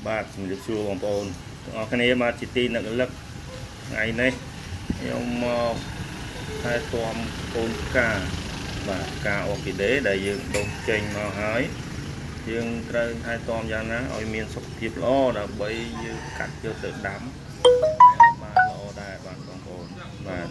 បាទជំរាបសួរបងប្អូនទាំងអស់គ្នាមកជាទីនឹករលឹកថ្ងៃនេះខ្ញុំមកថែទាំកូនផ្កាបាទផ្កាអ័រគីដេដែលយើងដុះចេញមកហើយយើងត្រូវថែទាំយ៉ាងណាឲ្យមានសុខភាពល្អដើម្បីយើងកាត់យកទៅដាំបានល្អដែរបាទបងប្អូនបាទ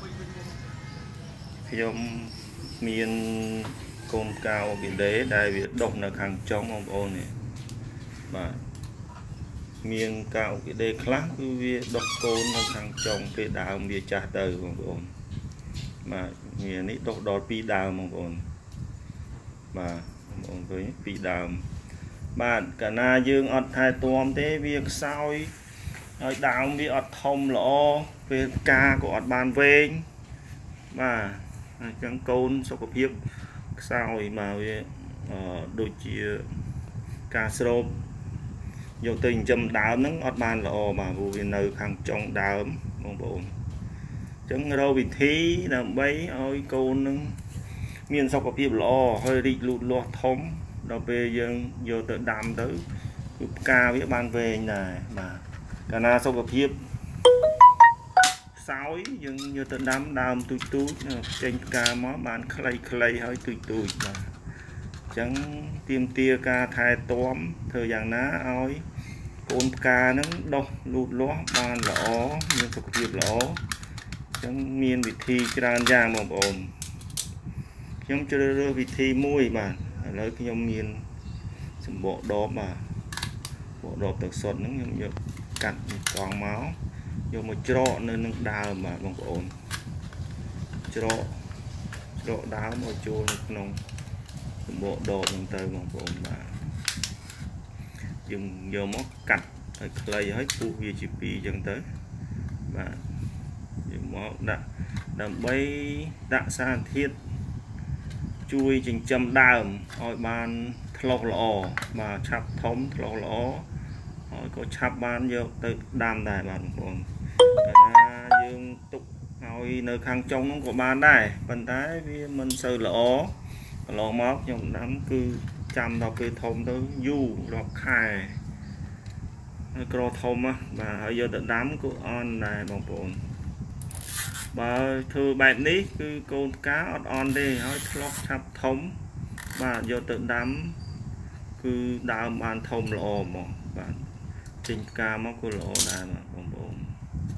ខ្ញុំមានកូនផ្កាអ័រគីដេដែលវាដុះនៅខាងចុងបងប្អូននេះបាទមានកាអ៊ូគីដេខ្លះគឺវាដុះកូននៅខាងចុងពេលដើមវាចាស់ទៅបងប្អូនបាទវានេះដុះដល់2ដើមបងប្អូនបាទបងប្អូនឃើញ2ដើមបាទកាលណាយើងអត់ថែទាំទេវាខ្សោយហើយដើមវាអត់ធំល្អពេលផ្កាក៏អត់បានវែងបាទអញ្ចឹងកូនសុខភាពខ្សោយមកវាដូចជាការស្រោបយកទៅចិញ្ចឹមដើមហ្នឹងអត់បានល្អបាទព្រោះវានៅខាងចុងដើមបងប្អូនអញ្ចឹងរកវិធីដើម្បីឲ្យកូននឹងមានសុខភាពល្អហើយរីកលូតលាស់ធំដល់ពេលយើងយកទៅដាំទៅគឺផ្កាវាបានវែងដែរបាទកាលណាសុខភាពខ្សោយយើងយកទៅដាំដើមទូចចេញផ្កាមកបានខ្លីៗហើយទូចបាទអញ្ចឹងទាមទារការថែទាំធ្វើយ៉ាងណាឲ្យកូនផ្កាហ្នឹងដុះលូតលាស់បានល្អមានសុខភាពល្អអញ្ចឹងមានវិធីច្រើនយ៉ាងបងប្អូនខ្ញុំជ្រើសរើសវិធីមួយបាទឥឡូវខ្ញុំមានសម្បកដបបាទបកដបទឹកសុទ្ធហ្នឹងខ្ញុំយកកាត់កង់មកយកមកច្រកនៅនឹងដើមបាទបងប្អូនច្រកដើមឲ្យចូលនៅក្នុងសម្បកដបហ្នឹងទៅបងប្អូនបាទយើងយកមកកាត់ឲ្យខ្លីឲ្យពុះវាជា2អញ្ចឹងទៅបាទយើងមកដាក់ដើម្បីដាក់សារធាតុជួយចិញ្ចឹមដើមឲ្យបានថ្លុះល្អបាទឆាប់ធំថ្លុះល្អហើយក៏ឆាប់បានយកទៅដាំដែរបាទបងប្អូនកាលណាយើងទុកឲ្យនៅខាងចុងនោះក៏បានដែរប៉ុន្តែវាមិនសូវល្អកន្លងមកខ្ញុំដាំគឺចាំដល់ពេលធំទៅយូររាប់ខែហើយក្រធំបាទហើយយកទៅដាំក៏អន់ដែរបងប្អូនបើធ្វើបែបនេះគឺកូនផ្កាអត់អន់ទេហើយឆ្លុះឆាប់ធំបាទយកទៅដាំគឺដើមបានធំល្អហ្មងបាទចេញផ្កាមកក៏ល្អដែរបាទបងប្អូន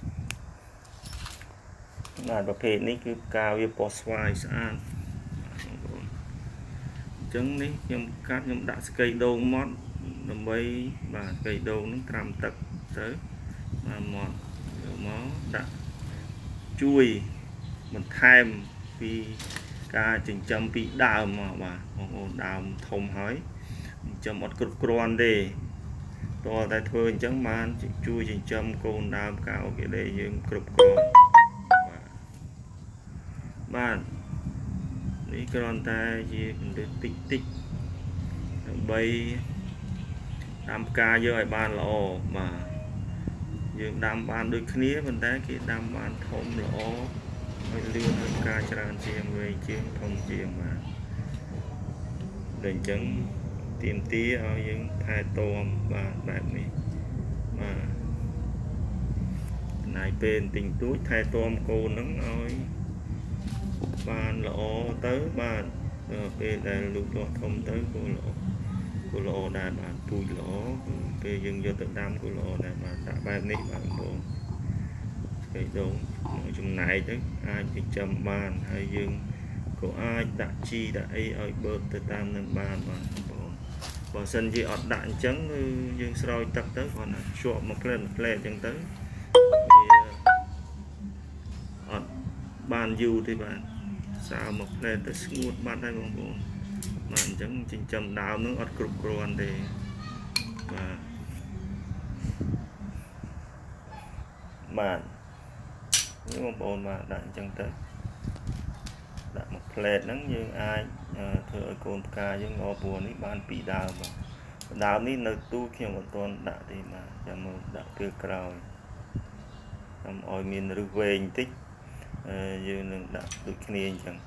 បាទប្រភេទនេះគឺផ្កាវាពណ៌ស្វាយស្អាតបងប្អូនអញ្ចឹងនេះខ្ញុំកាត់ខ្ញុំដាក់ស្កីដូងម៉ត់ដើម្បីបាទស្កីដូងនឹងត្រាំទឹកទៅបាទម៉ត់យកមកដាក់ជួយបន្ថែមពីការចិញ្ចឹមពីដើមមកបាទបងប្អូនដើមធំហើយចិញ្ចឹមអត់គ្រប់គ្រាន់ទេតើតែធ្វើអញ្ចឹងបានជួយចិញ្ចឹមកូនដើមផ្កាអ័រគីដេយើងគ្រប់គ្រាន់បាទនេះគ្រាន់តែជាគន្លឹះតិចដើម្បីដាំផ្កាយើងឲ្យបានល្អបាទយើងដាំបានដូចគ្នាប៉ុន្តែគេដាំបានធំល្អហើយលឿនហើយផ្កាច្រើនជាងវែងជាងធំជាងបាទដូចអញ្ចឹងទាមទារឲ្យយើងថែទាំបាទបែបនេះបាទចំណាយពេលបន្តិចតួចថែទាំកូនហ្នឹងឲ្យបានល្អទៅបាទពេលដែលលូតលាស់ធំទៅក៏ល្អដែរបាទពូជល្អពេលយើងយកទៅដាំក៏ល្អដែរបាទដាក់បែបនេះបាទបងប្អូនស្កីដូងចំណែកទៅអាចចិញ្ចឹមបានហើយយើងក៏អាចដាក់ជីដាក់អីឲ្យបឺតទៅតាមនឹងបានបាទបងប្អូនបើសិនជាអត់ដាក់អញ្ចឹងគឺយើងស្រោចទឹកទៅគ្រាន់តែភ្ជាប់មកផ្លែតអញ្ចឹងទៅវាអត់បានយូរទេបាទសើមកផ្លែទៅស្ងួតបាត់ហើយបងប្អូនបាទអញ្ចឹងចិញ្ចឹមដើមនឹងអត់គ្រប់គ្រាន់ទេបាទនេះបងប្អូនបាទដាក់អញ្ចឹងទៅដាក់មកផ្លែតហ្នឹងយើងអាចធ្វើឲ្យកូនផ្កាយើងល្អព្រោះនេះបាន2ដើមបាទដើមនេះនៅទូខ្ញុំអត់ទាន់ដាក់ទេបាទចាំមើលដាក់ពេលក្រោយចាំឲ្យមានឫសវែងបន្តិចយើងនឹងដាក់ដូចគ្នាអញ្ចឹង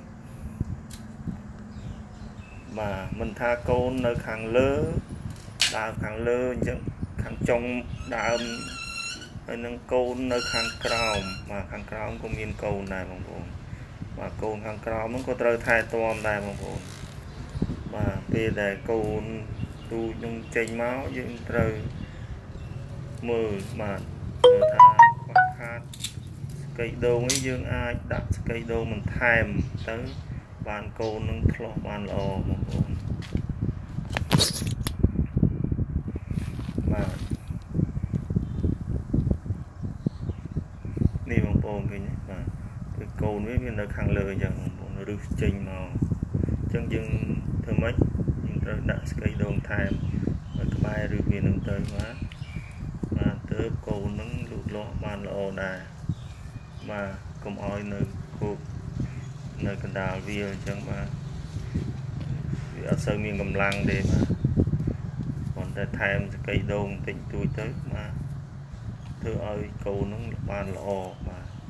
បាទមិនថាកូននៅខាងលើ đào kháng lơ chẳng kháng trong đào nâng câu nơi kháng cào mà kháng cào có miên câu này bằng bồn mà câu kháng cào nó có trời thay toam này bằng bồn mà về để câu tu nhung chênh máu những trời mờ mà thà quạt khát cây đồ ấy dương ai đặt cây đồ mình thèm tới bàn câu nâng thọ bàn lò bằng bồn mà đi bằng bồn cái mà cái câu với viên nó khang lời chẳng nó được trình màu chân dưng thơm mấy nhưng rồi đã cây đồn thèm và cái bài được viên nâng tới quá mà tới câu nâng lụt lọ bàn lò này mà không hỏi nơi cuộc nơi cần đào viên chẳng mà ở sơ miền cầm lăng để mà còn để thèm cây đồn tỉnh tôi tới mà thưa ơi câu nó bàn lò mà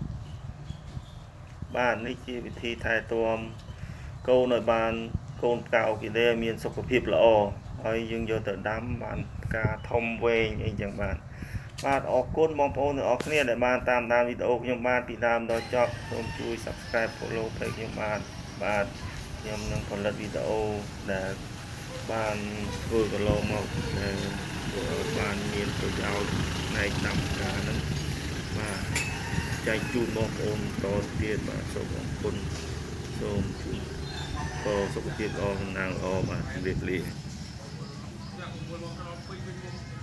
bàn ấy chỉ thi thay tôm câu nội bàn con cao cái đây miền sọc phiệp lò ơi nhưng giờ tự đám bạn ca thông về anh chẳng bạn bạn ở côn mong ôn ở kia để bạn tam video nhưng bạn bị làm đó cho không chui subscribe follow page nhưng bạn nhằm nâng còn là video để bạn vừa có lô một bạn miền tôi giao này nằm cả nó mà chạy chun mong ôn to tiền mà số mong quân số có số tiền o nàng o mà việc liền